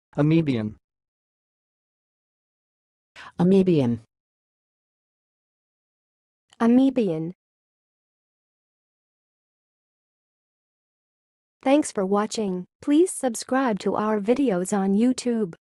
amoebian, amoebian, amoebian. Thanks for watching. Please subscribe to our videos on YouTube.